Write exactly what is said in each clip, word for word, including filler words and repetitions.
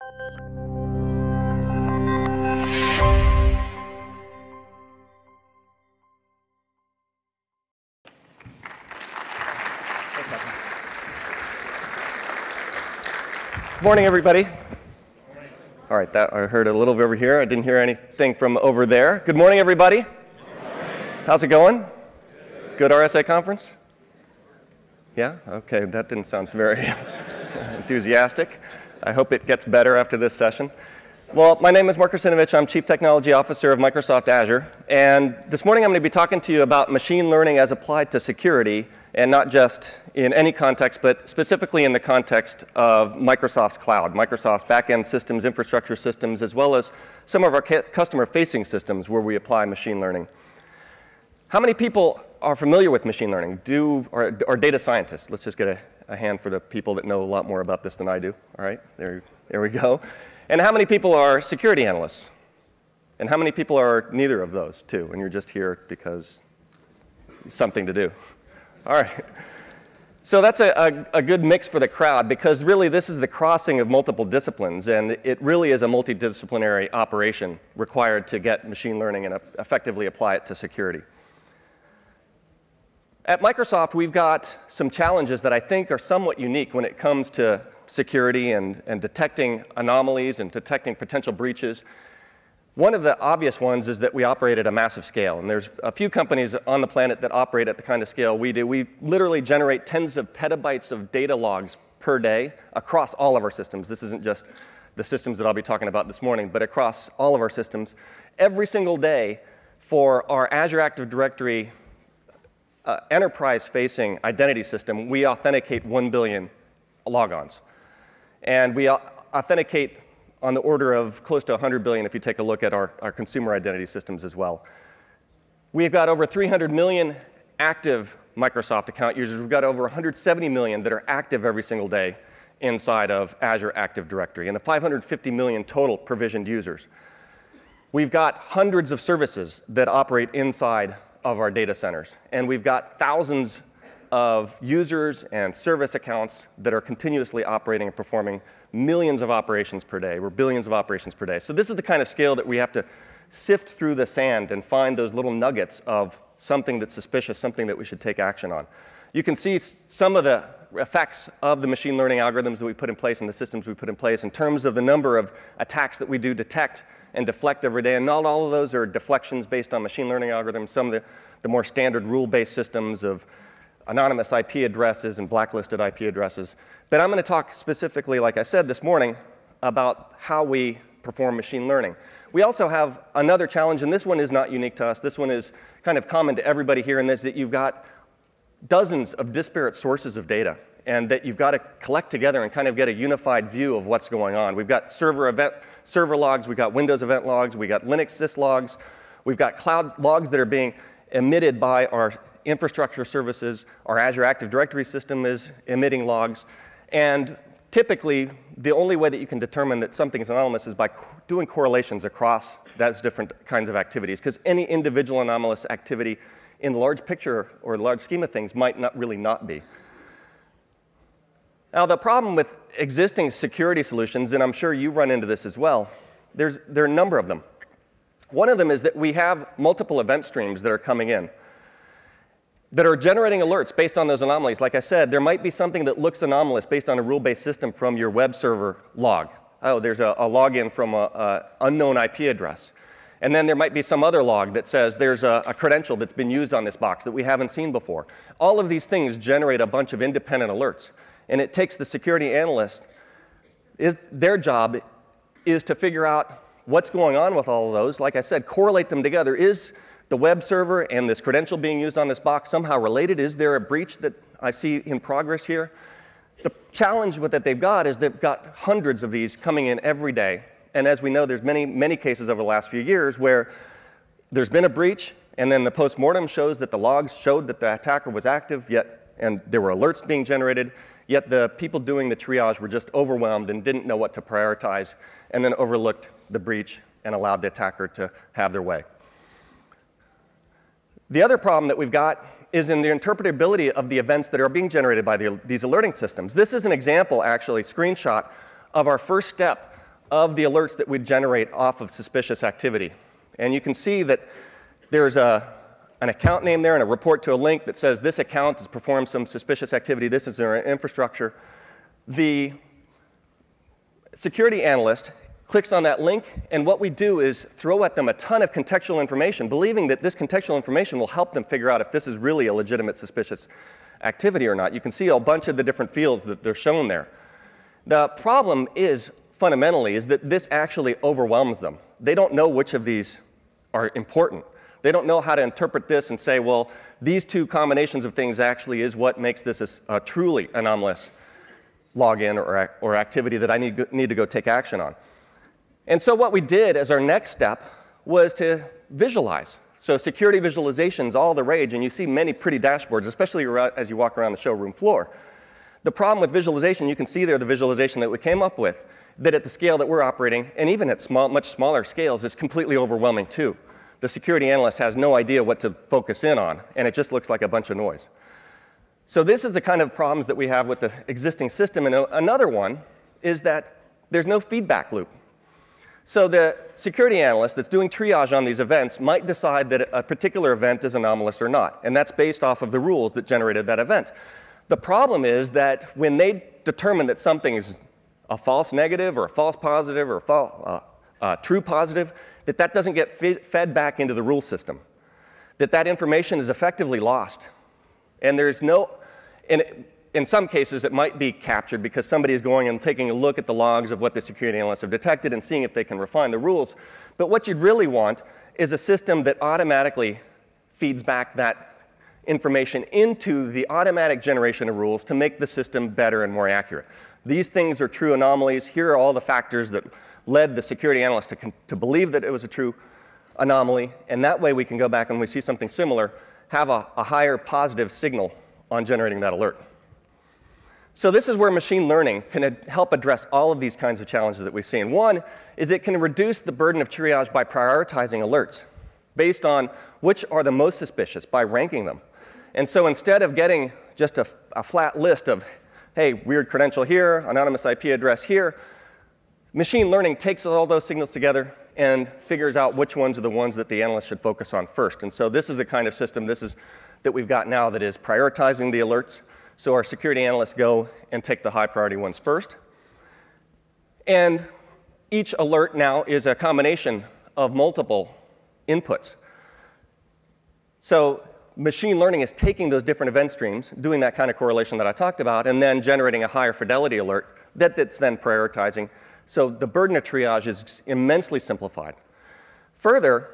Good morning, everybody. All right, that I heard a little over here. I didn't hear anything from over there. Good morning, everybody. Good morning. How's it going? Good. Good R S A conference? Yeah? Okay, that didn't sound very enthusiastic. I hope it gets better after this session. Well, my name is Mark Russinovich. I'm Chief Technology Officer of Microsoft Azure. And this morning I'm going to be talking to you about machine learning as applied to security, and not just in any context, but specifically in the context of Microsoft's cloud, Microsoft's back-end systems, infrastructure systems, as well as some of our customer-facing systems where we apply machine learning. How many people are familiar with machine learning? Do, or, or data scientists? Let's just get a, a hand for the people that know a lot more about this than I do. All right, there, there we go. And how many people are security analysts? And how many people are neither of those, too? And you're just here because it's something to do. All right. So that's a, a, a good mix for the crowd, because really this is the crossing of multiple disciplines, and it really is a multidisciplinary operation required to get machine learning and effectively apply it to security. At Microsoft, we've got some challenges that I think are somewhat unique when it comes to security and, and detecting anomalies and detecting potential breaches. One of the obvious ones is that we operate at a massive scale, and there's a few companies on the planet that operate at the kind of scale we do. We literally generate tens of petabytes of data logs per day across all of our systems. This isn't just the systems that I'll be talking about this morning, but across all of our systems. Every single day for our Azure Active Directory uh, enterprise-facing identity system, we authenticate one billion logons. And we authenticate on the order of close to one hundred billion if you take a look at our, our consumer identity systems as well. We've got over three hundred million active Microsoft account users. We've got over one hundred seventy million that are active every single day inside of Azure Active Directory, and five hundred fifty million total provisioned users. We've got hundreds of services that operate inside of our data centers, and we've got thousands of users and service accounts that are continuously operating and performing millions of operations per day, or billions of operations per day. So this is the kind of scale that we have to sift through the sand and find those little nuggets of something that's suspicious, something that we should take action on. You can see some of the effects of the machine learning algorithms that we put in place and the systems we put in place in terms of the number of attacks that we do detect and deflect every day. And not all of those are deflections based on machine learning algorithms. Some of the, the more standard rule-based systems of anonymous I P addresses and blacklisted I P addresses. But I'm going to talk specifically, like I said this morning, about how we perform machine learning. We also have another challenge, and this one is not unique to us. This one is kind of common to everybody here in this, that you've got dozens of disparate sources of data, and that you've got to collect together and kind of get a unified view of what's going on. We've got server event, server logs, we've got Windows event logs, we've got Linux sys logs, we've got cloud logs that are being emitted by our infrastructure services. Our Azure Active Directory system is emitting logs. And typically, the only way that you can determine that something is anomalous is by co doing correlations across those different kinds of activities, because any individual anomalous activity in the large picture or the large scheme of things might not really not be. Now, the problem with existing security solutions, and I'm sure you run into this as well, there's, there are a number of them. One of them is that we have multiple event streams that are coming in that are generating alerts based on those anomalies. Like I said, there might be something that looks anomalous based on a rule-based system from your web server log. Oh, there's a, a login from an unknown I P address. And then there might be some other log that says there's a, a credential that's been used on this box that we haven't seen before. All of these things generate a bunch of independent alerts. And it takes the security analyst, it, their job is to figure out what's going on with all of those. Like I said, correlate them together. Is the web server and this credential being used on this box somehow related? Is there a breach that I see in progress here? The challenge with that they've got is they've got hundreds of these coming in every day. And as we know, there's many, many cases over the last few years where there's been a breach, and then the postmortem shows that the logs showed that the attacker was active, yet, and there were alerts being generated, yet the people doing the triage were just overwhelmed and didn't know what to prioritize, and then overlooked the breach and allowed the attacker to have their way. The other problem that we've got is in the interpretability of the events that are being generated by the, these alerting systems. This is an example, actually, screenshot of our first step of the alerts that we generate off of suspicious activity. And you can see that there's a, an account name there and a report to a link that says this account has performed some suspicious activity. This is their infrastructure. The security analyst clicks on that link, and what we do is throw at them a ton of contextual information, believing that this contextual information will help them figure out if this is really a legitimate suspicious activity or not. You can see a bunch of the different fields that they're shown there. The problem is, fundamentally, is that this actually overwhelms them. They don't know which of these are important. They don't know how to interpret this and say, well, these two combinations of things actually is what makes this a, a truly anomalous login or, or activity that I need, need to go take action on. And so what we did as our next step was to visualize. So security visualization is all the rage, and you see many pretty dashboards, especially as you walk around the showroom floor. The problem with visualization, you can see there the visualization that we came up with, that at the scale that we're operating, and even at small, much smaller scales, is completely overwhelming too. The security analyst has no idea what to focus in on, and it just looks like a bunch of noise. So this is the kind of problems that we have with the existing system. And another one is that there's no feedback loop. So the security analyst that's doing triage on these events might decide that a particular event is anomalous or not, and that's based off of the rules that generated that event. The problem is that when they determine that something is a false negative or a false positive or a false, uh, uh, true positive, that that doesn't get fed, fed back into the rule system, that that information is effectively lost. And there's no, in, in some cases it might be captured because somebody is going and taking a look at the logs of what the security analysts have detected and seeing if they can refine the rules. But what you'd really want is a system that automatically feeds back that information into the automatic generation of rules to make the system better and more accurate. These things are true anomalies. Here are all the factors that led the security analyst to, to believe that it was a true anomaly. And that way we can go back and we see something similar, have a, a higher positive signal on generating that alert. So this is where machine learning can help address all of these kinds of challenges that we've seen. One is it can reduce the burden of triage by prioritizing alerts based on which are the most suspicious by ranking them. And so instead of getting just a, a flat list of, hey, weird credential here, anonymous I P address here, machine learning takes all those signals together and figures out which ones are the ones that the analyst should focus on first. And so this is the kind of system this is, that we've got now that is prioritizing the alerts. So our security analysts go and take the high priority ones first. And each alert now is a combination of multiple inputs. So machine learning is taking those different event streams, doing that kind of correlation that I talked about, and then generating a higher fidelity alert that it's then prioritizing. So the burden of triage is immensely simplified. Further,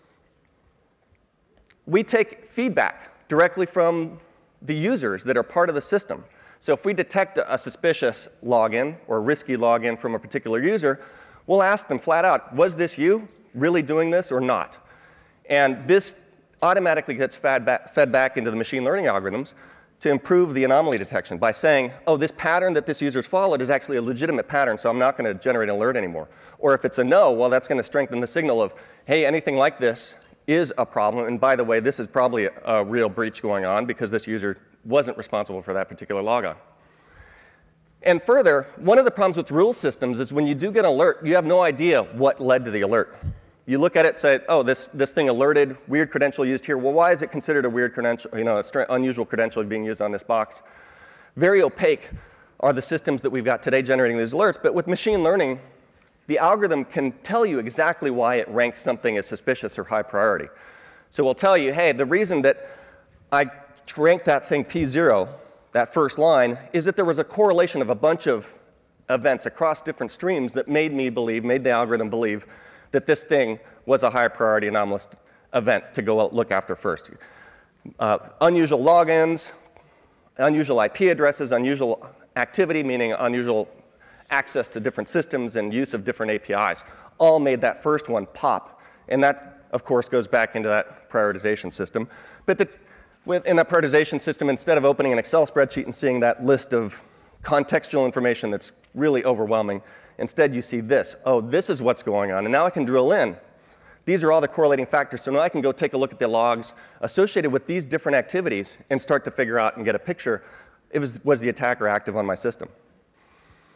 we take feedback directly from the users that are part of the system. So if we detect a suspicious login or risky login from a particular user, we'll ask them flat out, was this you really doing this or not? And this automatically gets fed back, fed back into the machine learning algorithms to improve the anomaly detection by saying, oh, this pattern that this user's followed is actually a legitimate pattern, so I'm not going to generate an alert anymore. Or if it's a no, well, that's going to strengthen the signal of, hey, anything like this is a problem, and by the way, this is probably a, a real breach going on because this user wasn't responsible for that particular logon. And further, one of the problems with rule systems is when you do get an alert, you have no idea what led to the alert. You look at it and say, oh, this, this thing alerted, weird credential used here. Well, why is it considered a weird credential, you know, an unusual credential being used on this box? Very opaque are the systems that we've got today generating these alerts, but with machine learning, the algorithm can tell you exactly why it ranks something as suspicious or high priority. So we'll tell you, hey, the reason that I ranked that thing P zero, that first line, is that there was a correlation of a bunch of events across different streams that made me believe, made the algorithm believe, that this thing was a high priority anomalous event to go out look after first. Uh, unusual logins, unusual I P addresses, unusual activity, meaning unusual access to different systems and use of different A P Is, all made that first one pop. And that, of course, goes back into that prioritization system. But the, within that prioritization system, instead of opening an Excel spreadsheet and seeing that list of contextual information that's really overwhelming, instead you see this. Oh, this is what's going on. And now I can drill in. These are all the correlating factors. So now I can go take a look at the logs associated with these different activities and start to figure out and get a picture, it was, was the attacker active on my system?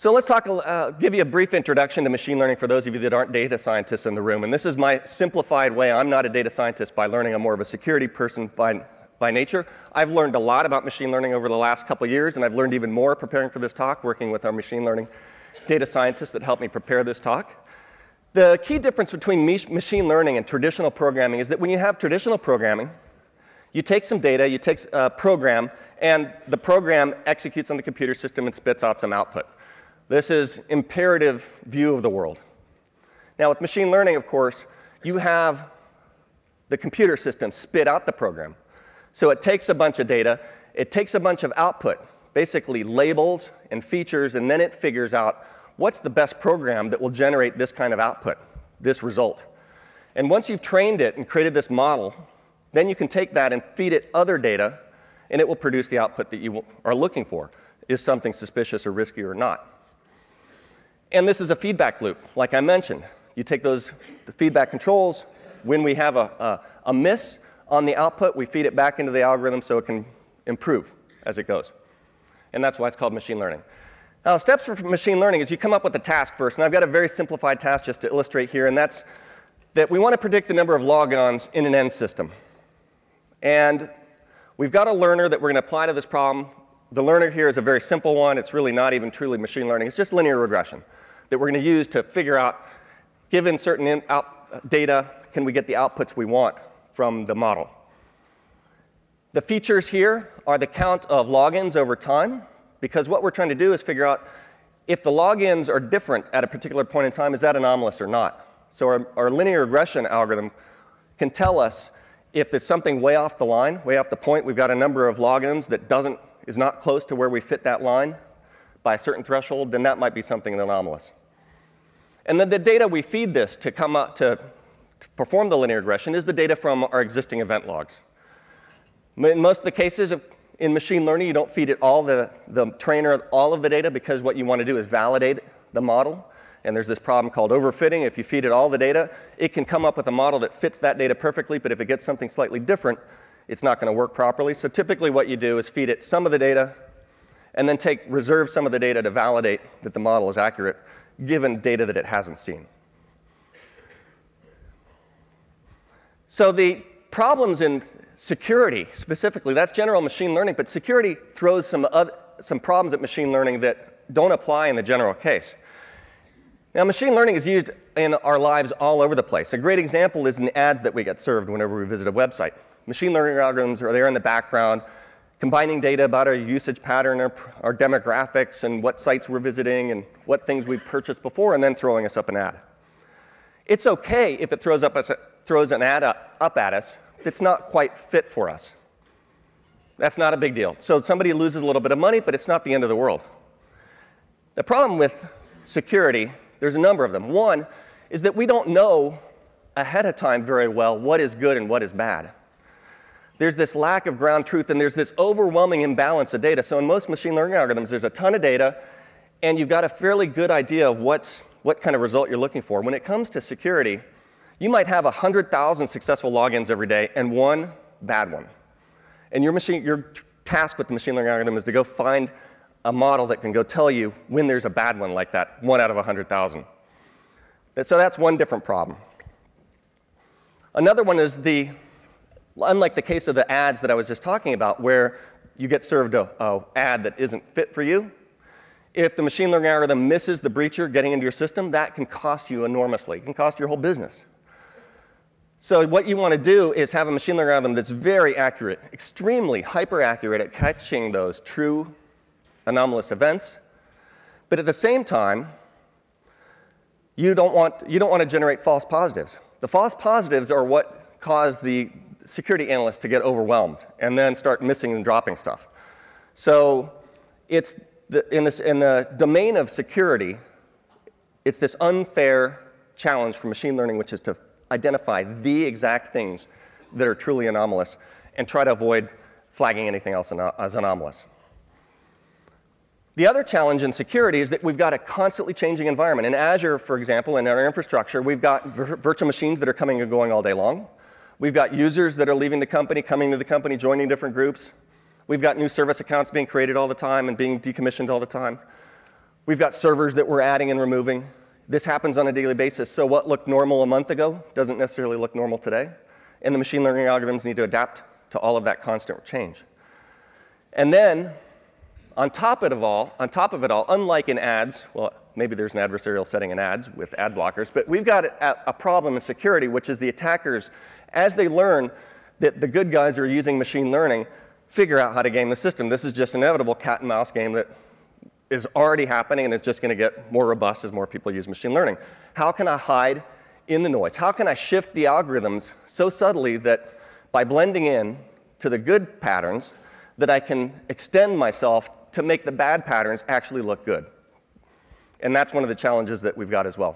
So let's talk, uh, give you a brief introduction to machine learning for those of you that aren't data scientists in the room. And this is my simplified way. I'm not a data scientist by learning. I'm more of a security person by, by nature. I've learned a lot about machine learning over the last couple of years, and I've learned even more preparing for this talk, working with our machine learning data scientists that helped me prepare this talk. The key difference between machine learning and traditional programming is that when you have traditional programming, you take some data, you take a program, and the program executes on the computer system and spits out some output. This is imperative view of the world. Now, with machine learning, of course, you have the computer system spit out the program. So it takes a bunch of data, it takes a bunch of output, basically labels and features, and then it figures out what's the best program that will generate this kind of output, this result. And once you've trained it and created this model, then you can take that and feed it other data, and it will produce the output that you are looking for. Is something suspicious or risky or not? And this is a feedback loop, like I mentioned. You take those the feedback controls. When we have a, a, a miss on the output, we feed it back into the algorithm so it can improve as it goes. And that's why it's called machine learning. Now, steps for machine learning is you come up with a task first. And I've got a very simplified task just to illustrate here, and that's that we want to predict the number of logons in an end system. And we've got a learner that we're going to apply to this problem. The learner here is a very simple one. It's really not even truly machine learning. It's just linear regression that we're going to use to figure out, given certain in out data, can we get the outputs we want from the model. The features here are the count of logins over time, because what we're trying to do is figure out if the logins are different at a particular point in time, is that anomalous or not? So our, our linear regression algorithm can tell us if there's something way off the line, way off the point. We've got a number of logins that doesn't, is not close to where we fit that line by a certain threshold, then that might be something anomalous. And then the data we feed this to come up to, to perform the linear regression is the data from our existing event logs. In most of the cases of, in machine learning, you don't feed it all the, the trainer all of the data, because what you want to do is validate the model. And there's this problem called overfitting. If you feed it all the data, it can come up with a model that fits that data perfectly, but if it gets something slightly different, it's not going to work properly. So typically what you do is feed it some of the data, and then take reserve some of the data to validate that the model is accurate, given data that it hasn't seen. So the problems in security, specifically, that's general machine learning, but security throws some, other, some problems at machine learning that don't apply in the general case. Now, machine learning is used in our lives all over the place. A great example is in the ads that we get served whenever we visit a website. Machine learning algorithms are there in the background, combining data about our usage pattern, our, our demographics, and what sites we're visiting, and what things we've purchased before, and then throwing us up an ad. It's OK if it throws, up us, throws an ad up, up at us that's not quite fit for us. That's not a big deal. So somebody loses a little bit of money, but it's not the end of the world. The problem with security, there's a number of them. One is that we don't know ahead of time very well what is good and what is bad. There's this lack of ground truth, and there's this overwhelming imbalance of data. So in most machine learning algorithms, there's a ton of data, and you've got a fairly good idea of what's, what kind of result you're looking for. When it comes to security, you might have one hundred thousand successful logins every day and one bad one. And your, machine, your task with the machine learning algorithm is to go find a model that can go tell you when there's a bad one like that, one out of one hundred thousand. So that's one different problem. Another one is the, unlike the case of the ads that I was just talking about, where you get served a, a ad that isn't fit for you, if the machine learning algorithm misses the breacher getting into your system, that can cost you enormously. It can cost your whole business. So what you want to do is have a machine learning algorithm that's very accurate, extremely hyper accurate at catching those true anomalous events. But at the same time, you don't want, you don't want to generate false positives. The false positives are what cause the security analysts to get overwhelmed and then start missing and dropping stuff. So it's the, in, this, in the domain of security, it's this unfair challenge for machine learning, which is to identify the exact things that are truly anomalous and try to avoid flagging anything else as anomalous. The other challenge in security is that we've got a constantly changing environment. In Azure, for example, in our infrastructure, we've got vir virtual machines that are coming and going all day long. We've got users that are leaving the company, coming to the company, joining different groups. We've got new service accounts being created all the time and being decommissioned all the time. We've got servers that we're adding and removing. This happens on a daily basis. So what looked normal a month ago doesn't necessarily look normal today. And the machine learning algorithms need to adapt to all of that constant change. And then, on top of it all, on top of it all, unlike in ads, well, maybe there's an adversarial setting in ads with ad blockers, but we've got a, a problem in security, which is the attackers, as they learn that the good guys are using machine learning, figure out how to game the system. This is just an inevitable cat and mouse game that is already happening, and it's just going to get more robust as more people use machine learning. How can I hide in the noise? How can I shift the algorithms so subtly that by blending in to the good patterns, that I can extend myself to make the bad patterns actually look good? And that's one of the challenges that we've got as well.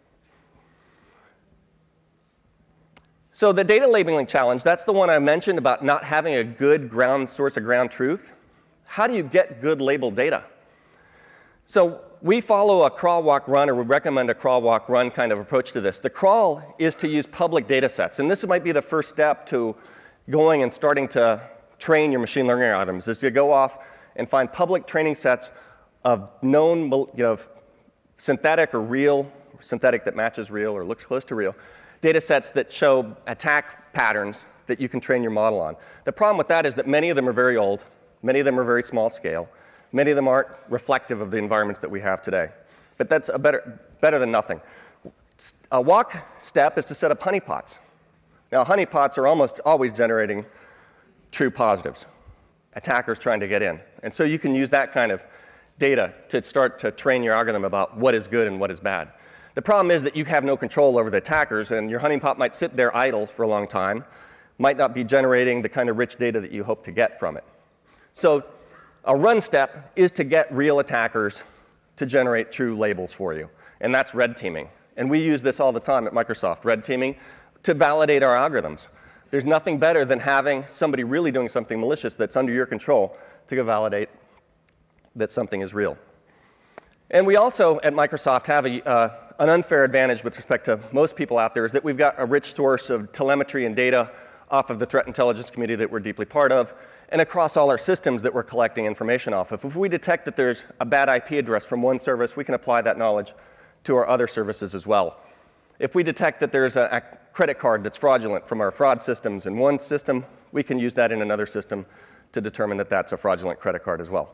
So the data labeling challenge, that's the one I mentioned about not having a good ground source of ground truth. How do you get good labeled data? So we follow a crawl, walk, run, or we recommend a crawl, walk, run kind of approach to this. The crawl is to use public data sets. And this might be the first step to going and starting to train your machine learning algorithms, is to go off and find public training sets of known, you know, synthetic or real, synthetic that matches real or looks close to real, data sets that show attack patterns that you can train your model on. The problem with that is that many of them are very old. Many of them are very small scale. Many of them aren't reflective of the environments that we have today. But that's a better, better than nothing. A walk step is to set up honeypots. Now, honeypots are almost always generating true positives, attackers trying to get in. And so you can use that kind of data to start to train your algorithm about what is good and what is bad. The problem is that you have no control over the attackers, and your honeypot might sit there idle for a long time, might not be generating the kind of rich data that you hope to get from it. So a run step is to get real attackers to generate true labels for you, and that's red teaming. And we use this all the time at Microsoft, red teaming, to validate our algorithms. There's nothing better than having somebody really doing something malicious that's under your control to go validate that something is real. And we also, at Microsoft, have a, uh, an unfair advantage with respect to most people out there, is that we've got a rich source of telemetry and data off of the threat intelligence community that we're deeply part of, and across all our systems that we're collecting information off of. If we detect that there's a bad I P address from one service, we can apply that knowledge to our other services as well. If we detect that there's a, a credit card that's fraudulent from our fraud systems in one system, we can use that in another system to determine that that's a fraudulent credit card as well.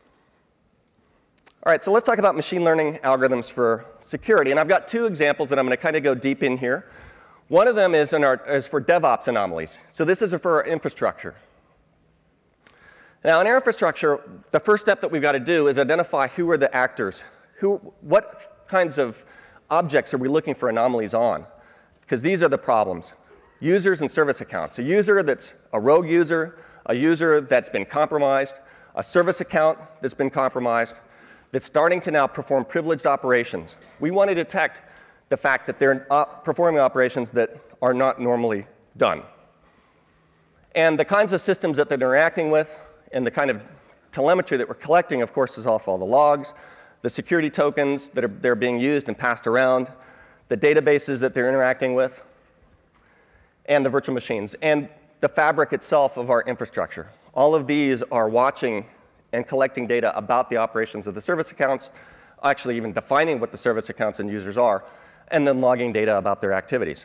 All right, so let's talk about machine learning algorithms for security. And I've got two examples that I'm going to kind of go deep in here. One of them is, in our, is for DevOps anomalies. So this is for our infrastructure. Now, in our infrastructure, the first step that we've got to do is identify who are the actors. Who, what kinds of objects are we looking for anomalies on? Because these are the problems. Users and service accounts. A user that's a rogue user, a user that's been compromised, a service account that's been compromised, that's starting to now perform privileged operations. We want to detect the fact that they're op- performing operations that are not normally done. And the kinds of systems that they're interacting with, and the kind of telemetry that we're collecting, of course, is off all the logs, the security tokens that are they're being used and passed around, the databases that they're interacting with, and the virtual machines, and the fabric itself of our infrastructure. All of these are watching and collecting data about the operations of the service accounts, actually even defining what the service accounts and users are, and then logging data about their activities.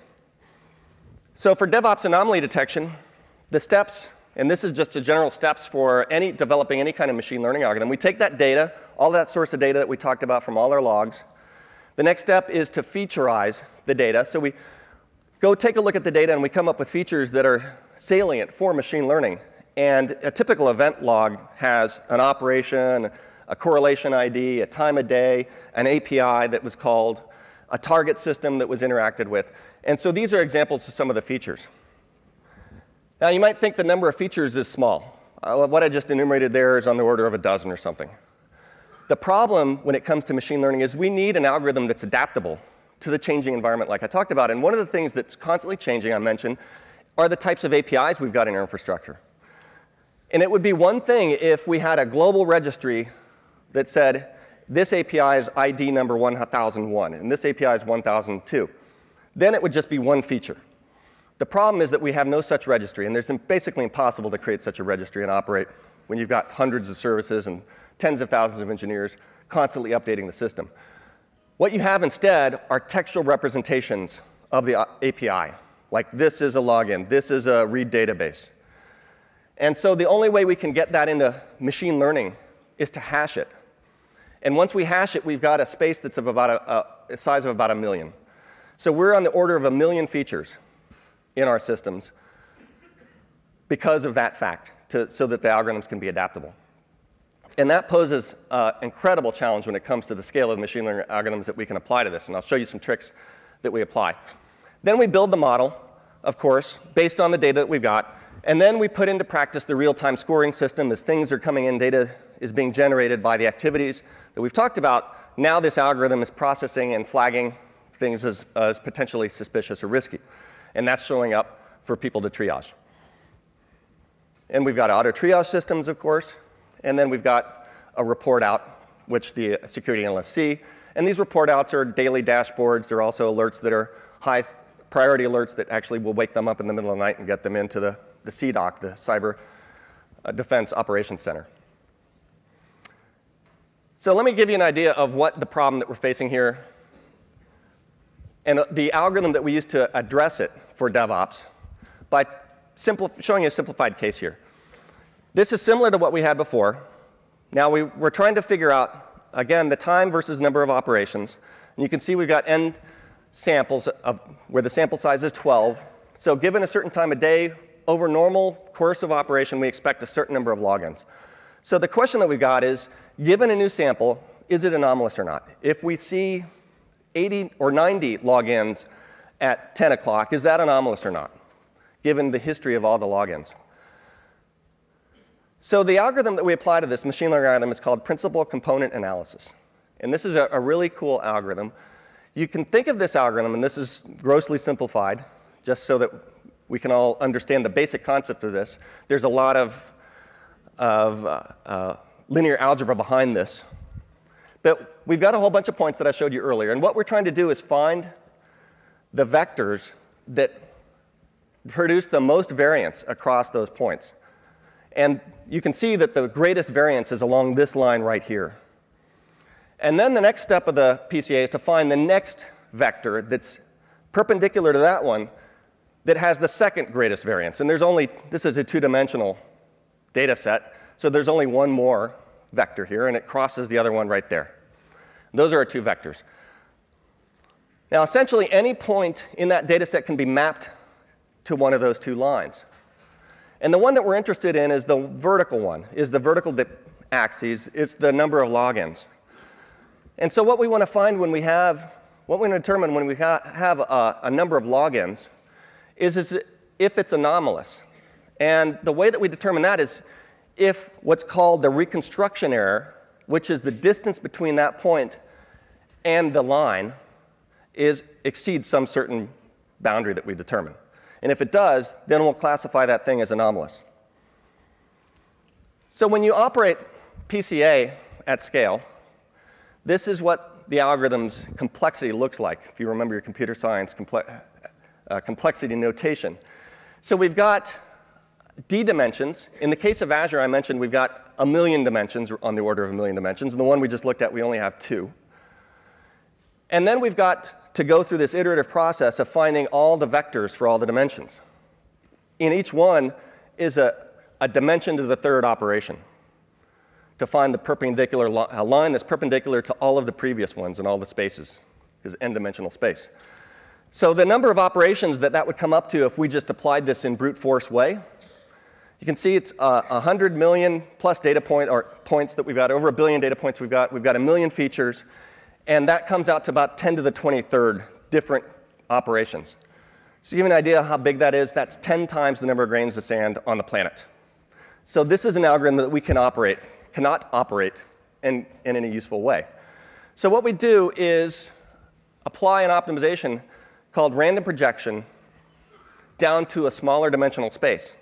So for DevOps anomaly detection, the steps, and this is just the general steps for any, developing any kind of machine learning algorithm. We take that data, all that source of data that we talked about from all our logs. The next step is to featureize the data. So we go take a look at the data, and we come up with features that are salient for machine learning. And a typical event log has an operation, a correlation I D, a time of day, an A P I that was called, a target system that was interacted with. And so these are examples of some of the features. Now, you might think the number of features is small. Uh, what I just enumerated there is on the order of a dozen or something. The problem when it comes to machine learning is we need an algorithm that's adaptable to the changing environment like I talked about. And one of the things that's constantly changing, I mentioned, are the types of A P Is we've got in our infrastructure. And it would be one thing if we had a global registry that said, this A P I is I D number one thousand one, and this A P I is one thousand two. Then it would just be one feature. The problem is that we have no such registry, and it's basically impossible to create such a registry and operate when you've got hundreds of services and tens of thousands of engineers constantly updating the system. What you have instead are textual representations of the A P I. Like this is a login, this is a read database. And so the only way we can get that into machine learning is to hash it. And once we hash it, we've got a space that's of about a, a size of about a million. So we're on the order of a million features in our systems because of that fact, to, so that the algorithms can be adaptable. And that poses an incredible challenge when it comes to the scale of the machine learning algorithms that we can apply to this. And I'll show you some tricks that we apply. Then we build the model, of course, based on the data that we've got. And then we put into practice the real-time scoring system. As things are coming in, data is being generated by the activities that we've talked about. Now this algorithm is processing and flagging things as, as potentially suspicious or risky. And that's showing up for people to triage. And we've got auto triage systems, of course. And then we've got a report out, which the security analysts see. And these report outs are daily dashboards. They're also alerts that are high priority alerts that actually will wake them up in the middle of the night and get them into the, the C DOC, the Cyber Defense Operations Center. So let me give you an idea of what the problem that we're facing here and the algorithm that we use to address it for DevOps by showing you a simplified case here. This is similar to what we had before. Now we, we're trying to figure out, again, the time versus number of operations. And you can see we've got n samples of, where the sample size is twelve. So given a certain time of day, over normal course of operation, we expect a certain number of logins. So the question that we've got is, given a new sample, is it anomalous or not? If we see eighty or ninety logins at ten o'clock, is that anomalous or not, given the history of all the logins? So the algorithm that we apply to this machine learning algorithm is called principal component analysis. And this is a, a really cool algorithm. You can think of this algorithm, and this is grossly simplified, just so that we can all understand the basic concept of this. There's a lot of, of uh, uh, linear algebra behind this. But we've got a whole bunch of points that I showed you earlier. And what we're trying to do is find the vectors that produce the most variance across those points. And you can see that the greatest variance is along this line right here. And then the next step of the P C A is to find the next vector that's perpendicular to that one that has the second greatest variance. And there's only, this is a two-dimensional data set, so there's only one more vector here, and it crosses the other one right there. Those are our two vectors. Now, essentially, any point in that data set can be mapped to one of those two lines. And the one that we're interested in is the vertical one, is the vertical axis. It's the number of logins. And so what we want to find when we have, what we want to determine when we ha have a, a number of logins is, is if it's anomalous. And the way that we determine that is if what's called the reconstruction error, which is the distance between that point and the line, is exceeds some certain boundary that we determine. And if it does, then we'll classify that thing as anomalous. So when you operate P C A at scale, this is what the algorithm's complexity looks like, if you remember your computer science comple uh, complexity notation. So we've got D dimensions. In the case of Azure, I mentioned we've got a million dimensions, on the order of a million dimensions. And the one we just looked at, we only have two. And then we've got to go through this iterative process of finding all the vectors for all the dimensions. In each one is a, a dimension to the third operation to find the perpendicular li a line that's perpendicular to all of the previous ones in all the spaces, because n-dimensional space. So the number of operations that that would come up to if we just applied this in brute force way, you can see it's uh, one hundred million plus data point, or points that we've got, over a billion data points we've got. We've got a million features. And that comes out to about ten to the twenty-third different operations. So to give you an idea of how big that is, that's ten times the number of grains of sand on the planet. So this is an algorithm that we can operate, cannot operate in, in any useful way. So what we do is apply an optimization called random projection down to a smaller dimensional space.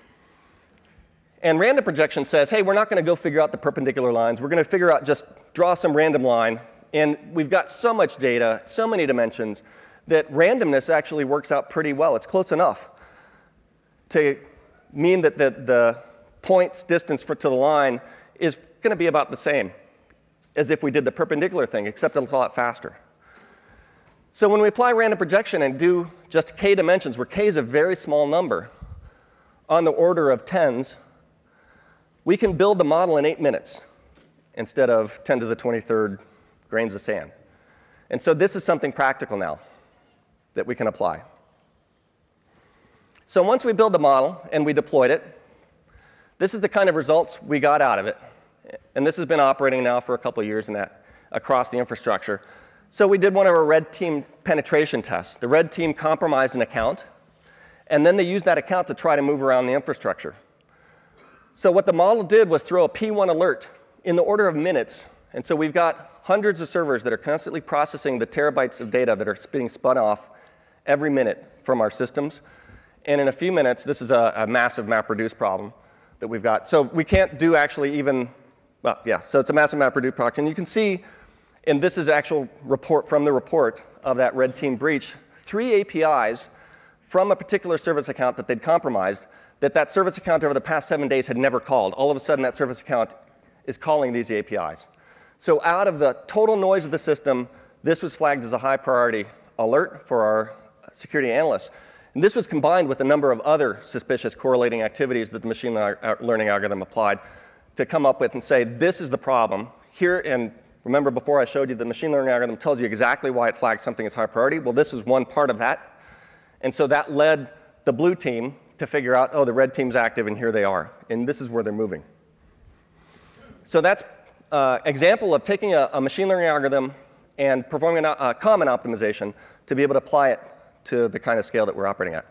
And random projection says, hey, we're not going to go figure out the perpendicular lines. We're going to figure out, just draw some random line. And we've got so much data, so many dimensions, that randomness actually works out pretty well. It's close enough to mean that the, the points distance for, to the line is going to be about the same as if we did the perpendicular thing, except it's a lot faster. So when we apply random projection and do just k dimensions, where k is a very small number, on the order of tens, we can build the model in eight minutes instead of ten to the twenty-third grains of sand. And so this is something practical now that we can apply. So once we build the model and we deployed it, this is the kind of results we got out of it. And this has been operating now for a couple of years in that, across the infrastructure. So we did one of our red team penetration tests. The red team compromised an account, and then they used that account to try to move around the infrastructure. So what the model did was throw a P one alert in the order of minutes. And so we've got hundreds of servers that are constantly processing the terabytes of data that are being spun off every minute from our systems. And in a few minutes, this is a, a massive MapReduce problem that we've got. So we can't do actually even, well, yeah, so it's a massive MapReduce problem. And you can see, and this is actual report from the report of that red team breach, three A P Is from a particular service account that they'd compromised, that that service account over the past seven days had never called. All of a sudden, that service account is calling these A P Is. So out of the total noise of the system, this was flagged as a high priority alert for our security analysts. And this was combined with a number of other suspicious correlating activities that the machine learning algorithm applied to come up with and say, this is the problem. Here, and remember before I showed you the machine learning algorithm tells you exactly why it flags something as high priority. Well, this is one part of that. And so that led the blue team to figure out, oh, the red team's active, and here they are. And this is where they're moving. So that's an example of taking a, a machine learning algorithm and performing a, a common optimization to be able to apply it to the kind of scale that we're operating at.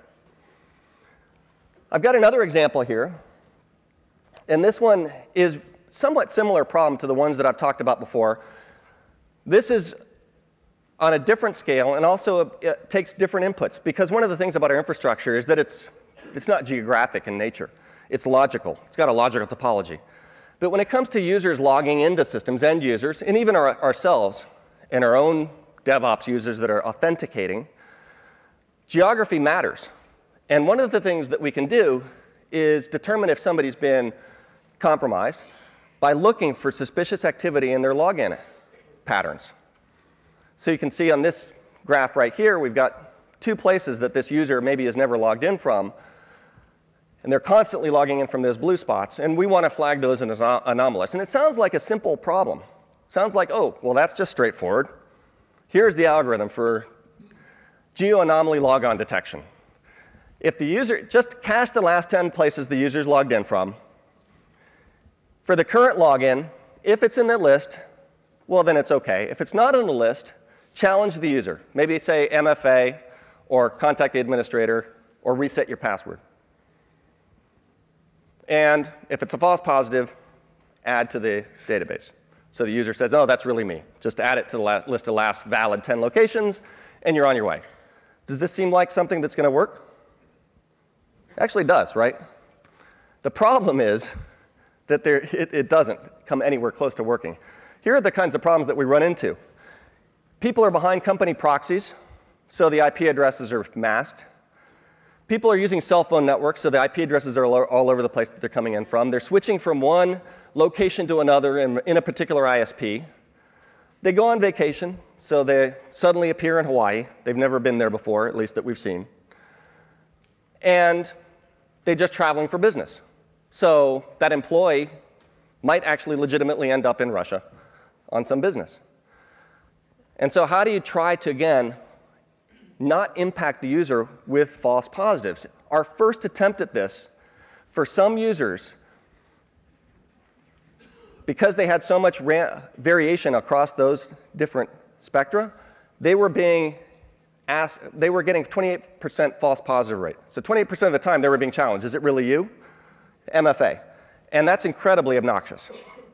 I've got another example here. And this one is somewhat similar problem to the ones that I've talked about before. This is on a different scale, and also it takes different inputs. Because one of the things about our infrastructure is that it's, it's not geographic in nature. It's logical. It's got a logical topology. But when it comes to users logging into systems, end users, and even our, ourselves and our own DevOps users that are authenticating, geography matters. And one of the things that we can do is determine if somebody's been compromised by looking for suspicious activity in their login patterns. So you can see on this graph right here, we've got two places that this user maybe has never logged in from. And they're constantly logging in from those blue spots. And we want to flag those as anomalous. And it sounds like a simple problem. Sounds like, oh, well, that's just straightforward. Here's the algorithm for geo-anomaly logon detection. If the user, just cache the last ten places the user's logged in from. For the current login, if it's in the list, well, then it's OK. If it's not on the list, challenge the user. Maybe say M F A or contact the administrator or reset your password. And if it's a false positive, add to the database. So the user says, oh, that's really me. Just add it to the list of last valid ten locations, and you're on your way. Does this seem like something that's going to work? Actually, it does, right? The problem is that there, it, it doesn't come anywhere close to working. Here are the kinds of problems that we run into. People are behind company proxies, so the I P addresses are masked. People are using cell phone networks, so the I P addresses are all over the place that they're coming in from. They're switching from one location to another in, in a particular I S P. They go on vacation, so they suddenly appear in Hawaii. They've never been there before, at least that we've seen. And they're just traveling for business. So that employee might actually legitimately end up in Russia on some business. And so how do you try to, again, not impact the user with false positives? Our first attempt at this, for some users, because they had so much variation across those different spectra, they were being asked, they were getting twenty-eight percent false positive rate. So twenty-eight percent of the time they were being challenged. Is it really you? M F A. And that's incredibly obnoxious.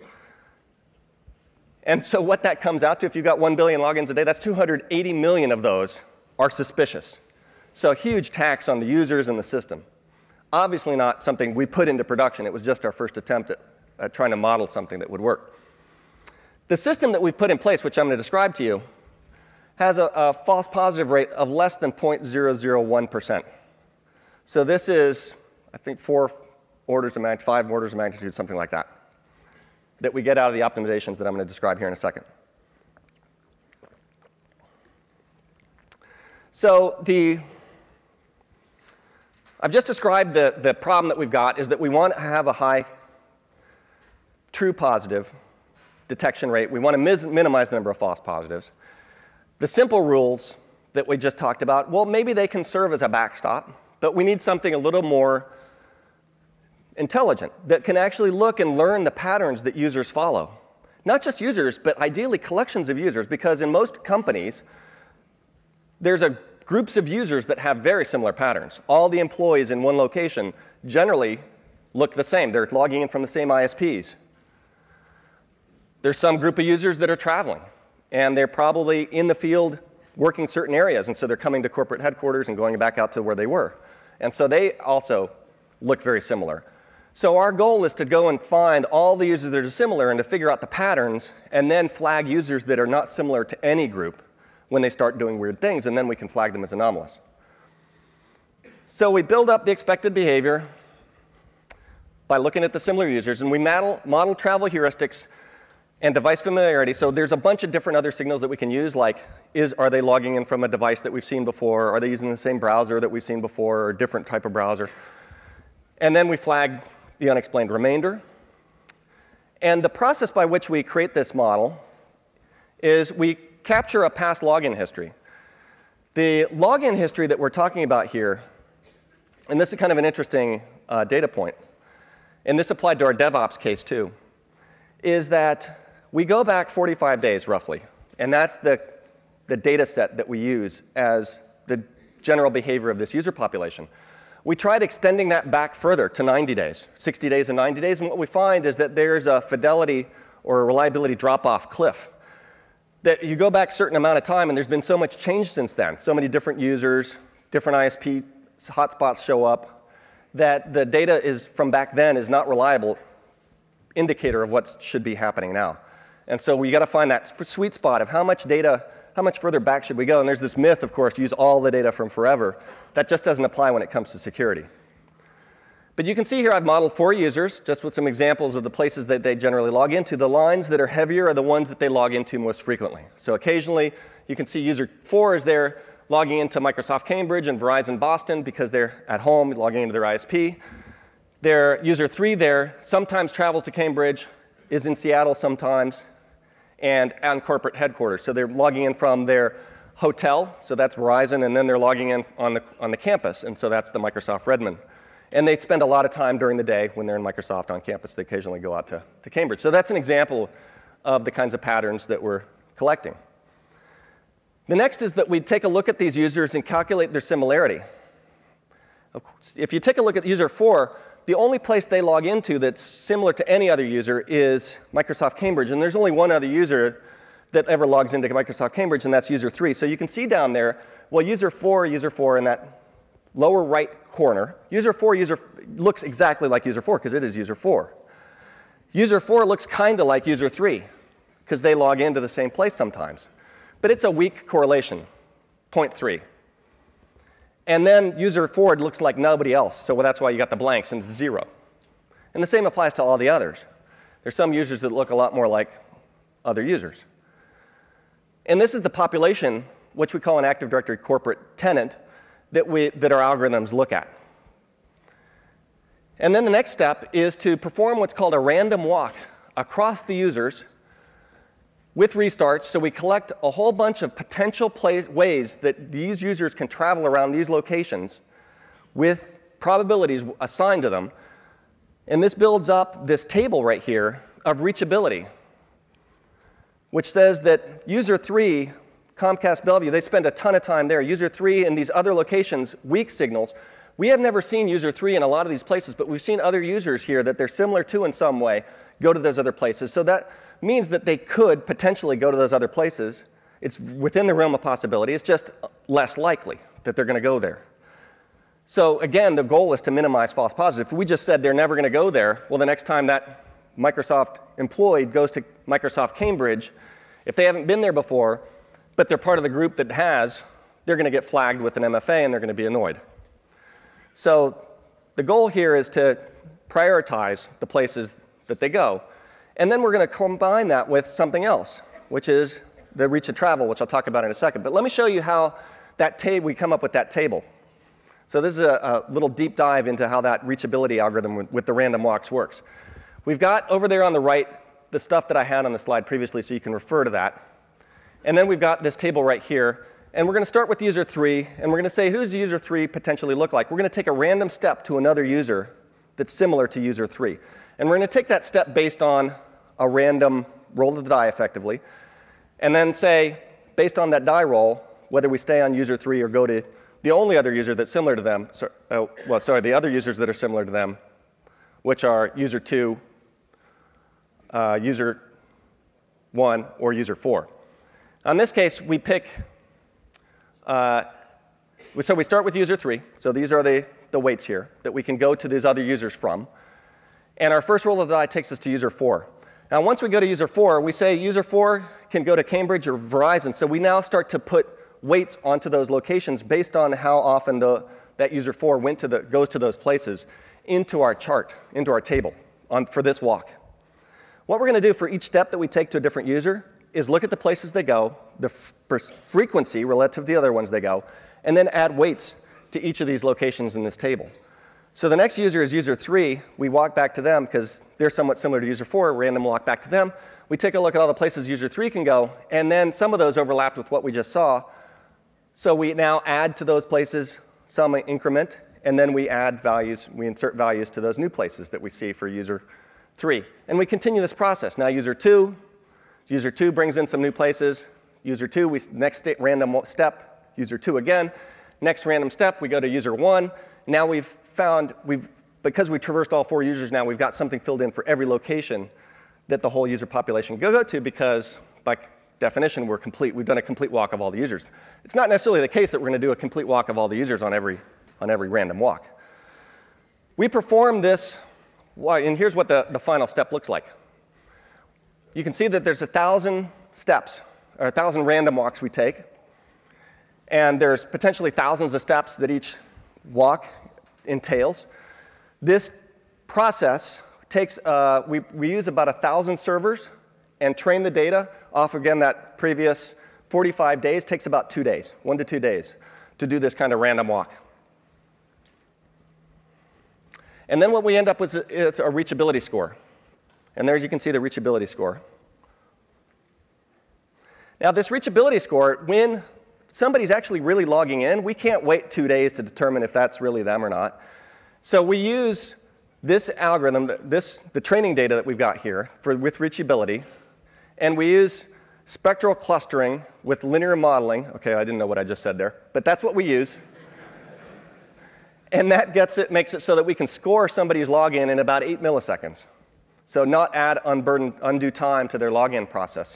And so what that comes out to, if you've got one billion logins a day, that's two hundred eighty million of those are suspicious. So a huge tax on the users and the system. Obviously not something we put into production. It was just our first attempt at, at trying to model something that would work. The system that we've put in place, which I'm going to describe to you, has a, a false positive rate of less than zero point zero zero one percent. So this is, I think, four orders of magnitude, five orders of magnitude, something like that. that we get out of the optimizations that I'm going to describe here in a second. So the, I've just described the, the problem that we've got is that we want to have a high true positive detection rate. We want to minimize the number of false positives. The simple rules that we just talked about, well, maybe they can serve as a backstop, but we need something a little more intelligent that can actually look and learn the patterns that users follow. Not just users, but ideally collections of users, because in most companies, there's a groups of users that have very similar patterns. All the employees in one location generally look the same. They're logging in from the same I S Ps. There's some group of users that are traveling, and they're probably in the field working certain areas, and so they're coming to corporate headquarters and going back out to where they were. And so they also look very similar. So our goal is to go and find all the users that are similar and to figure out the patterns and then flag users that are not similar to any group when they start doing weird things, and then we can flag them as anomalous. So we build up the expected behavior by looking at the similar users, and we model, model travel heuristics and device familiarity. So there's a bunch of different other signals that we can use, like is, are they logging in from a device that we've seen before? Are they using the same browser that we've seen before, or a different type of browser? And then we flag the unexplained remainder. And the process by which we create this model is we capture a past login history. The login history that we're talking about here, and this is kind of an interesting uh, data point, and this applied to our DevOps case too, is that we go back forty-five days roughly, and that's the, the data set that we use as the general behavior of this user population. We tried extending that back further to ninety days, sixty days and ninety days, and what we find is that there's a fidelity or a reliability drop-off cliff. That you go back a certain amount of time, and there's been so much change since then, so many different users, different I S P hotspots show up, that the data is from back then is not reliable indicator of what should be happening now. And so we got to find that sweet spot of how much data, how much further back should we go? And there's this myth, of course, use all the data from forever. That just doesn't apply when it comes to security. But you can see here I've modeled four users, just with some examples of the places that they generally log into. The lines that are heavier are the ones that they log into most frequently. So occasionally, you can see user four is there logging into Microsoft Cambridge and Verizon Boston because they're at home logging into their I S P. Their user three there sometimes travels to Cambridge, is in Seattle sometimes, and on corporate headquarters. So they're logging in from their hotel, so that's Verizon, and then they're logging in on the, on the campus, and so that's the Microsoft Redmond. And they spend a lot of time during the day when they're in Microsoft on campus. They occasionally go out to, to Cambridge. So that's an example of the kinds of patterns that we're collecting. The next is that we take a look at these users and calculate their similarity. Of course, if you take a look at user four, the only place they log into that's similar to any other user is Microsoft Cambridge. And there's only one other user that ever logs into Microsoft Cambridge, and that's user three. So you can see down there, well, user four, user four in that lower right corner. User four user looks exactly like user four because it is user four. User four looks kind of like user three because they log into the same place sometimes. But it's a weak correlation, zero point three. And then user four looks like nobody else, so that's why you got the blanks and it's zero. And the same applies to all the others. There's some users that look a lot more like other users. And this is the population, which we call an Active Directory corporate tenant, that, we, that our algorithms look at. And then the next step is to perform what's called a random walk across the users with restarts. So we collect a whole bunch of potential play, ways that these users can travel around these locations with probabilities assigned to them. And this builds up this table right here of reachability, which says that user three, Comcast Bellevue, they spend a ton of time there. User three in these other locations, weak signals. We have never seen user three in a lot of these places, but we've seen other users here that they're similar to in some way go to those other places. So that means that they could potentially go to those other places. It's within the realm of possibility. It's just less likely that they're going to go there. So again, the goal is to minimize false positives. If we just said they're never going to go there, well, the next time that Microsoft employee goes to Microsoft Cambridge, if they haven't been there before, but they're part of the group that has, they're going to get flagged with an M F A and they're going to be annoyed. So the goal here is to prioritize the places that they go. And then we're going to combine that with something else, which is the reach of travel, which I'll talk about in a second. But let me show you how that table, we come up with that table. So this is a, a little deep dive into how that reachability algorithm with, with the random walks works. We've got over there on the right the stuff that I had on the slide previously, so you can refer to that. And then we've got this table right here. And we're going to start with user three, and we're going to say, who does user three potentially look like? We're going to take a random step to another user that's similar to user three. And we're going to take that step based on a random roll of the die, effectively, and then say, based on that die roll, whether we stay on user three or go to the only other user that's similar to them, so, oh, well, sorry, the other users that are similar to them, which are user two, uh, user one, or user four. In this case, we pick, uh, so we start with user three. So these are the, the weights here that we can go to these other users from. And our first roll of the die takes us to user four. Now, once we go to user four, we say user four can go to Cambridge or Verizon. So we now start to put weights onto those locations based on how often the, that user four went to the, goes to those places into our chart, into our table on, for this walk. What we're going to do for each step that we take to a different user is look at the places they go, the frequency relative to the other ones they go, and then add weights to each of these locations in this table. So the next user is user three. We walk back to them because they're somewhat similar to user four, random walk back to them. We take a look at all the places user three can go, and then some of those overlapped with what we just saw. So we now add to those places some increment, and then we add values, we insert values to those new places that we see for user three. And we continue this process. Now user two, user two brings in some new places. User two, we, next random step, user two again. Next random step, we go to user one. Now we've found, we've, because we traversed all four users now, we've got something filled in for every location that the whole user population can go to because, by definition, we're complete. We've done a complete walk of all the users. It's not necessarily the case that we're going to do a complete walk of all the users on every, on every random walk. We perform this, and here's what the, the final step looks like. You can see that there's a thousand steps, or a thousand random walks we take. And there's potentially thousands of steps that each walk entails. This process takes, uh, we, we use about a thousand servers and train the data off, again, that previous forty-five days. Takes about two days, one to two days, to do this kind of random walk. And then what we end up with is a reachability score. And there you can see the reachability score. Now, this reachability score, when somebody's actually really logging in, we can't wait two days to determine if that's really them or not. So we use this algorithm, this, the training data that we've got here for, with reachability, and we use spectral clustering with linear modeling. OK, I didn't know what I just said there, but that's what we use. And that gets it, makes it so that we can score somebody's login in about eight milliseconds. So not add unburden, undue time to their login process.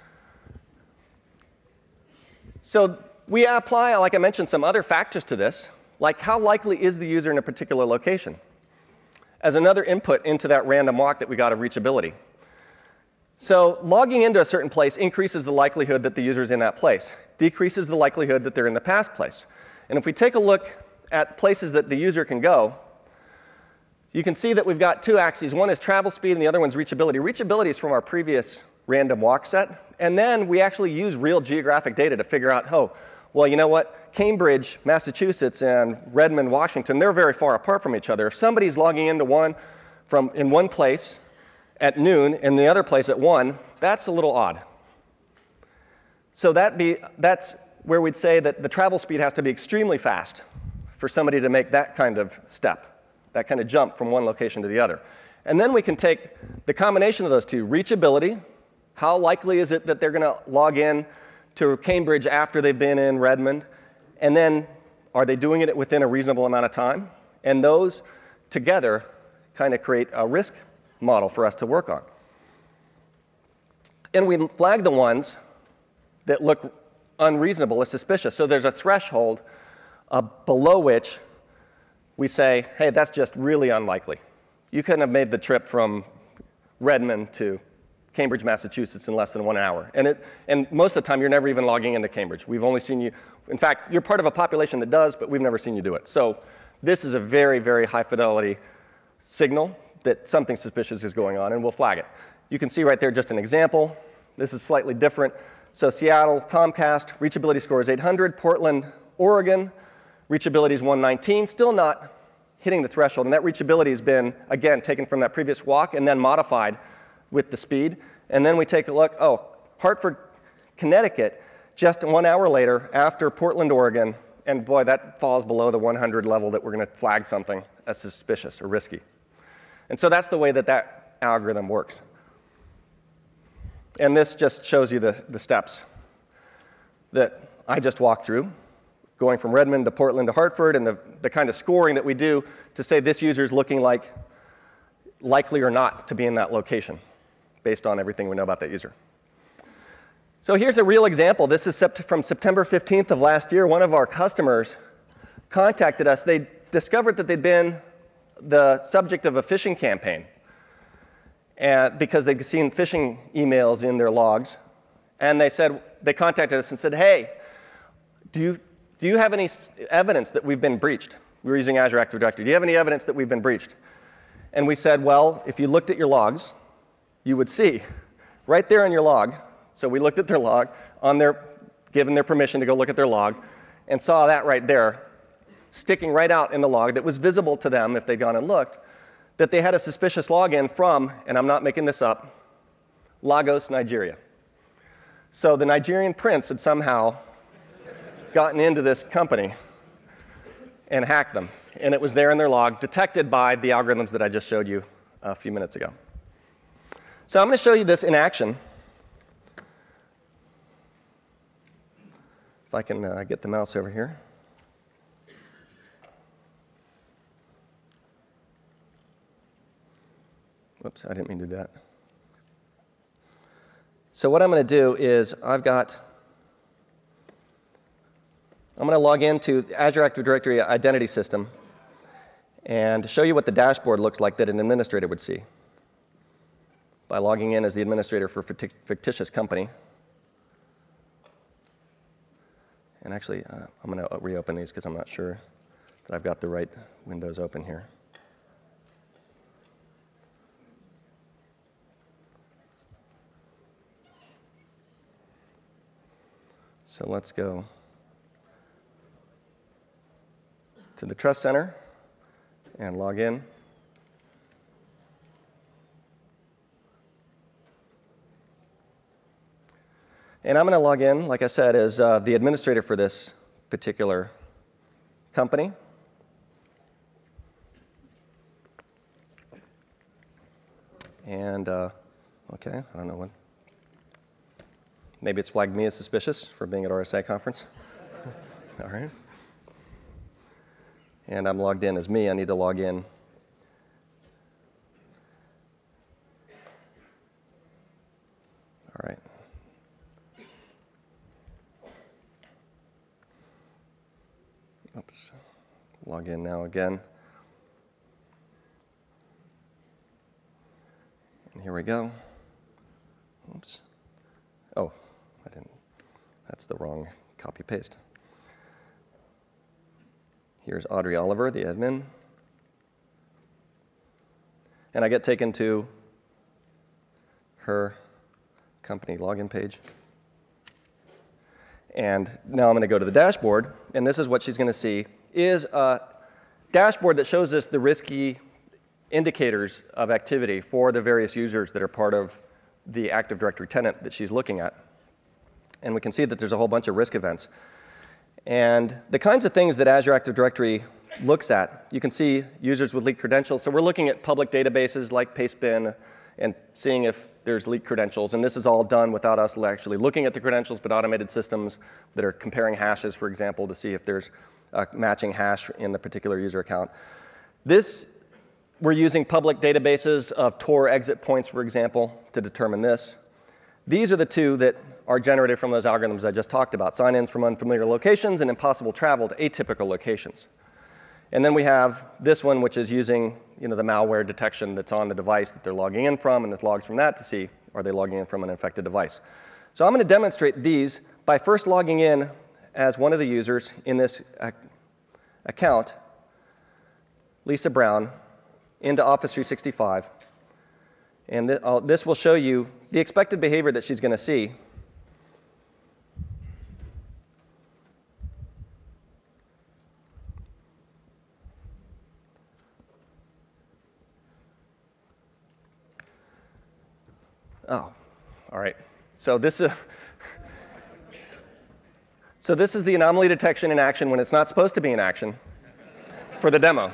So we apply, like I mentioned, some other factors to this, like how likely is the user in a particular location, as another input into that random walk that we got of reachability. So logging into a certain place increases the likelihood that the user is in that place, decreases the likelihood that they're in the past place. And if we take a look at places that the user can go, you can see that we've got two axes. One is travel speed, and the other one's reachability. Reachability is from our previous random walk set. And then we actually use real geographic data to figure out, oh, well, you know what? Cambridge, Massachusetts, and Redmond, Washington, they're very far apart from each other. If somebody's logging into one from in one place at noon and the other place at one, that's a little odd. So that be, that's where we'd say that the travel speed has to be extremely fast for somebody to make that kind of step, that kind of jump from one location to the other. And then we can take the combination of those two, reachability, how likely is it that they're going to log in to Cambridge after they've been in Redmond, and then are they doing it within a reasonable amount of time? And those together kind of create a risk model for us to work on. And we flag the ones that look unreasonable or suspicious. So there's a threshold uh, below which we say, hey, that's just really unlikely. You couldn't have made the trip from Redmond to Cambridge, Massachusetts in less than one hour. And, it, and most of the time, you're never even logging into Cambridge. We've only seen you, in fact, you're part of a population that does, but we've never seen you do it. So this is a very, very high fidelity signal that something suspicious is going on, and we'll flag it. You can see right there just an example. This is slightly different. So Seattle, Comcast, reachability score is eight hundred. Portland, Oregon, reachability is one nineteen. Still not hitting the threshold. And that reachability has been, again, taken from that previous walk and then modified with the speed. And then we take a look. Oh, Hartford, Connecticut, just one hour later after Portland, Oregon. And boy, that falls below the one hundred level that we're going to flag something as suspicious or risky. And so that's the way that that algorithm works. And this just shows you the, the steps that I just walked through, going from Redmond to Portland to Hartford, and the, the kind of scoring that we do to say this user is looking like likely or not to be in that location based on everything we know about that user. So here's a real example. This is sept from September fifteenth of last year. One of our customers contacted us. They discovered that they'd been the subject of a phishing campaign and because they'd seen phishing emails in their logs. And they said, they contacted us and said, hey, do you, do you have any evidence that we've been breached? We were using Azure Active Directory. Do you have any evidence that we've been breached? And we said, well, if you looked at your logs, you would see right there in your log. So we looked at their log, on their, given their permission to go look at their log, and saw that right there, sticking right out in the log that was visible to them if they'd gone and looked, that they had a suspicious login from, and I'm not making this up, Lagos, Nigeria. So the Nigerian prince had somehow gotten into this company and hacked them. And it was there in their log, detected by the algorithms that I just showed you a few minutes ago. So I'm going to show you this in action. If I can uh, get the mouse over here. Whoops, I didn't mean to do that. So what I'm going to do is I've got, I'm going to log into the Azure Active Directory identity system and show you what the dashboard looks like that an administrator would see by logging in as the administrator for a fictitious company. And actually, uh, I'm going to reopen these because I'm not sure that I've got the right windows open here. So let's go to the Trust Center and log in. And I'm going to log in, like I said, as uh, the administrator for this particular company. And, uh, OK, I don't know when. Maybe it's flagged me as suspicious for being at R S A conference. All right. And I'm logged in as me. I need to log in. All right. Oops. Log in now again. And here we go. Oops. Oh, I didn't. That's the wrong copy paste. Here's Audrey Oliver, the admin. And I get taken to her company login page. And now I'm going to go to the dashboard, and this is what she's going to see, is a dashboard that shows us the risky indicators of activity for the various users that are part of the Active Directory tenant that she's looking at. And we can see that there's a whole bunch of risk events. And the kinds of things that Azure Active Directory looks at, you can see users with leaked credentials. So we're looking at public databases like Pastebin and seeing if there's leaked credentials. And this is all done without us actually looking at the credentials, but automated systems that are comparing hashes, for example, to see if there's a matching hash in the particular user account. This, we're using public databases of Tor exit points, for example, to determine this. These are the two that are generated from those algorithms I just talked about, sign-ins from unfamiliar locations and impossible travel to atypical locations. And then we have this one, which is using you know, the malware detection that's on the device that they're logging in from, and it logs from that to see, are they logging in from an infected device. So I'm going to demonstrate these by first logging in as one of the users in this ac account, Lisa Brown, into Office three sixty-five. And th uh, this will show you the expected behavior that she's going to see. Oh, all right. So this is so this is the anomaly detection in action when it's not supposed to be in action for the demo.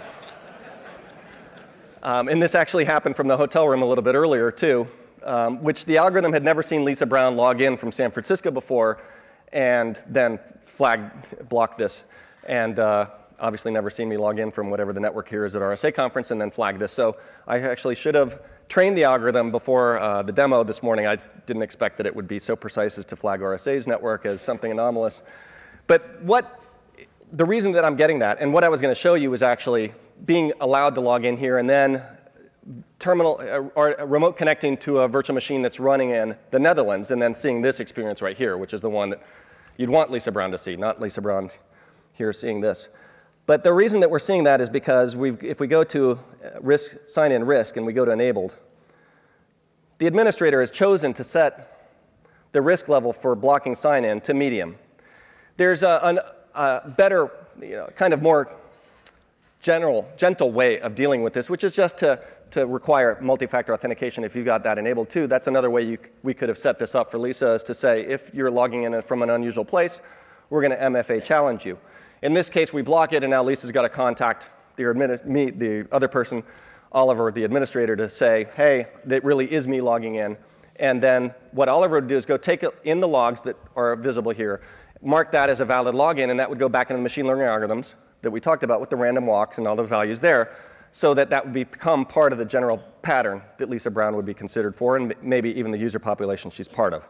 Um, and this actually happened from the hotel room a little bit earlier, too, um, which the algorithm had never seen Lisa Brown log in from San Francisco before and then flagged, blocked this. And uh, obviously never seen me log in from whatever the network here is at R S A conference and then flag this. So I actually should have trained the algorithm before uh, the demo this morning. I didn't expect that it would be so precise as to flag R S A's network as something anomalous. But what, the reason that I'm getting that, and what I was going to show you is actually being allowed to log in here and then terminal uh, or remote connecting to a virtual machine that's running in the Netherlands and then seeing this experience right here, which is the one that you'd want Lisa Brown to see, not Lisa Brown here seeing this. But the reason that we're seeing that is because we've, if we go to risk, sign in risk and we go to enabled, the administrator has chosen to set the risk level for blocking sign in to medium. There's a, an, a better, you know, kind of more general, gentle way of dealing with this, which is just to, to require multi-factor authentication if you've got that enabled too. That's another way you, we could have set this up for Lisa, is to say if you're logging in from an unusual place, we're going to M F A challenge you. In this case, we block it, and now Lisa's got to contact the, me, the other person, Oliver, the administrator, to say, hey, that really is me logging in. And then what Oliver would do is go take it in the logs that are visible here, mark that as a valid login, and that would go back into the machine learning algorithms that we talked about with the random walks and all the values there, so that that would become part of the general pattern that Lisa Brown would be considered for, and maybe even the user population she's part of.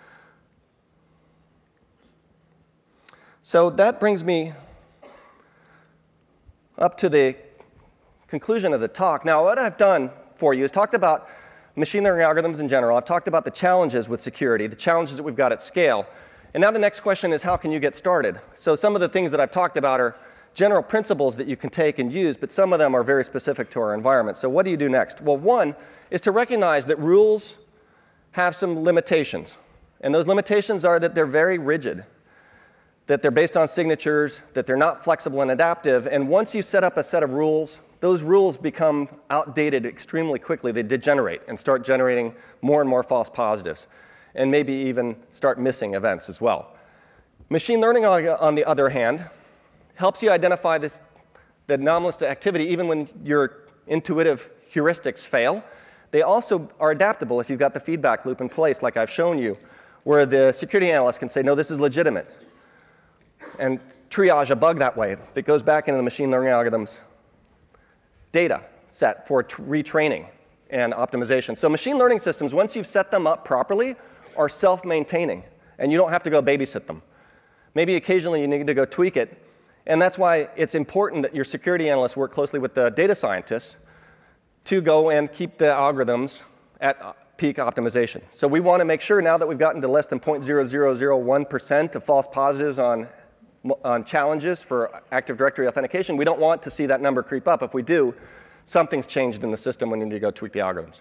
So that brings me up to the conclusion of the talk. Now, what I've done for you is talked about machine learning algorithms in general. I've talked about the challenges with security, the challenges that we've got at scale. And now the next question is, how can you get started? So some of the things that I've talked about are general principles that you can take and use, but some of them are very specific to our environment. So what do you do next? Well, one is to recognize that rules have some limitations. And those limitations are that they're very rigid, that they're based on signatures, that they're not flexible and adaptive. And once you set up a set of rules, those rules become outdated extremely quickly. They degenerate and start generating more and more false positives, and maybe even start missing events as well. Machine learning, on the other hand, helps you identify this, the anomalous activity even when your intuitive heuristics fail. They also are adaptable if you've got the feedback loop in place, like I've shown you, where the security analyst can say, no, this is legitimate, and triage a bug that way that goes back into the machine learning algorithms data set for retraining and optimization. So machine learning systems, once you've set them up properly, are self-maintaining, and you don't have to go babysit them. Maybe occasionally you need to go tweak it, and that's why it's important that your security analysts work closely with the data scientists to go and keep the algorithms at peak optimization. So we want to make sure now that we've gotten to less than zero point zero zero zero one percent of false positives on, on challenges for Active Directory authentication, we don't want to see that number creep up. If we do, something's changed in the system. We need to go tweak the algorithms.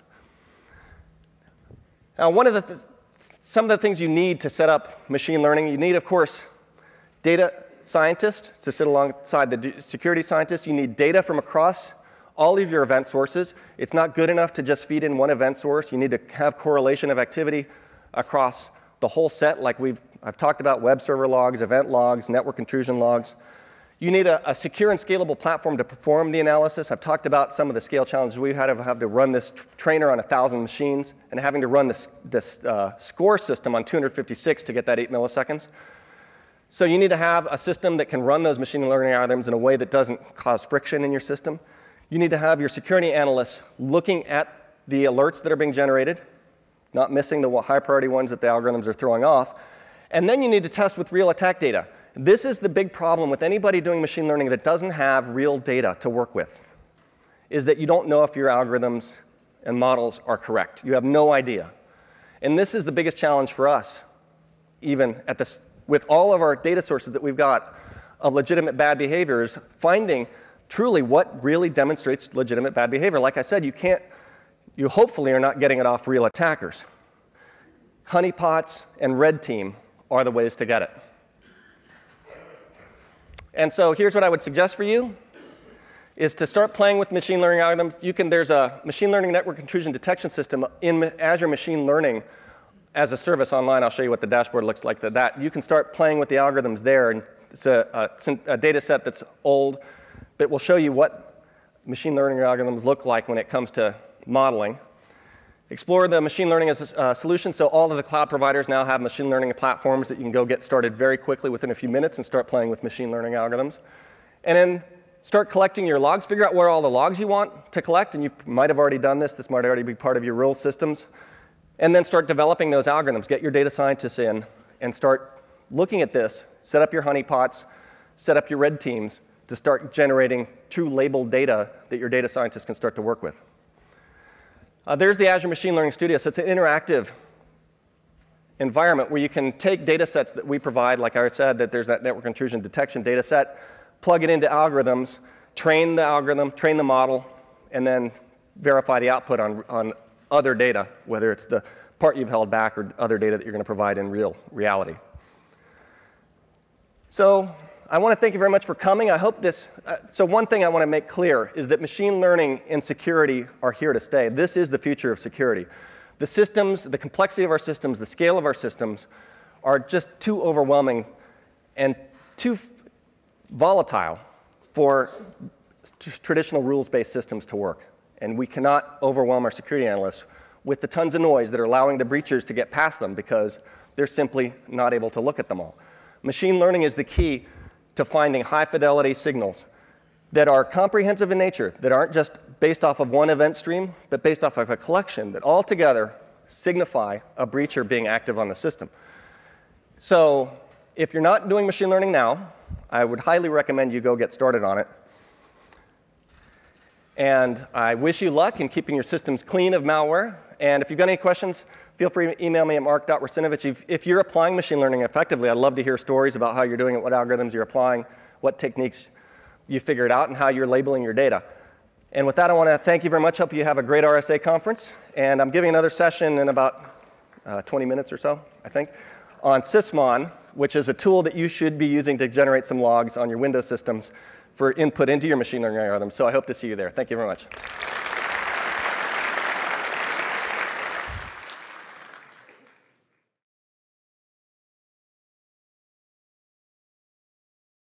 Now, one of the th some of the things you need to set up machine learning, you need, of course, data scientists to sit alongside the security scientists. You need data from across all of your event sources. It's not good enough to just feed in one event source. You need to have correlation of activity across the whole set, like we've, I've talked about web server logs, event logs, network intrusion logs. You need a, a secure and scalable platform to perform the analysis. I've talked about some of the scale challenges we've had of having to run this trainer on one thousand machines and having to run this, this uh, score system on two hundred fifty-six to get that eight milliseconds. So you need to have a system that can run those machine learning algorithms in a way that doesn't cause friction in your system. You need to have your security analysts looking at the alerts that are being generated, not missing the high priority ones that the algorithms are throwing off. And then you need to test with real attack data. This is the big problem with anybody doing machine learning that doesn't have real data to work with, is that you don't know if your algorithms and models are correct. You have no idea. And this is the biggest challenge for us, even at this, with all of our data sources that we've got of legitimate bad behaviors, finding truly what really demonstrates legitimate bad behavior. Like I said, you can't you hopefully are not getting it off real attackers. Honeypots and red team are the ways to get it. And so here's what I would suggest for you, is to start playing with machine learning algorithms. You can, there's a machine learning network intrusion detection system in Azure Machine Learning as a service online. I'll show you what the dashboard looks like. That you can start playing with the algorithms there. And it's a, a, a data set that's old, but will show you what machine learning algorithms look like when it comes to modeling. Explore the machine learning as a uh, solution. So all of the cloud providers now have machine learning platforms that you can go get started very quickly within a few minutes and start playing with machine learning algorithms. And then start collecting your logs. Figure out where all the logs you want to collect. And you might have already done this. This might already be part of your rule systems. And then start developing those algorithms. Get your data scientists in and start looking at this. Set up your honeypots. Set up your red teams to start generating true labeled data that your data scientists can start to work with. Uh, there's the Azure Machine Learning Studio. So it's an interactive environment where you can take data sets that we provide. Like I said, that there's that network intrusion detection data set, plug it into algorithms, train the algorithm, train the model, and then verify the output on, on other data, whether it's the part you've held back or other data that you're going to provide in real reality. So I want to thank you very much for coming. I hope this, uh, so one thing I want to make clear is that machine learning and security are here to stay. This is the future of security. The systems, the complexity of our systems, the scale of our systems are just too overwhelming and too volatile for traditional rules-based systems to work. And we cannot overwhelm our security analysts with the tons of noise that are allowing the breachers to get past them because they're simply not able to look at them all. Machine learning is the key to finding high-fidelity signals that are comprehensive in nature, that aren't just based off of one event stream, but based off of a collection that altogether signify a breacher being active on the system. So if you're not doing machine learning now, I would highly recommend you go get started on it. And I wish you luck in keeping your systems clean of malware. And if you've got any questions, feel free to email me at mark dot russinovich. If, if you're applying machine learning effectively, I'd love to hear stories about how you're doing it, what algorithms you're applying, what techniques you figured out, and how you're labeling your data. And with that, I want to thank you very much. Hope you have a great R S A conference. And I'm giving another session in about uh, twenty minutes or so, I think, on Sysmon, which is a tool that you should be using to generate some logs on your Windows systems for input into your machine learning algorithms. So I hope to see you there. Thank you very much.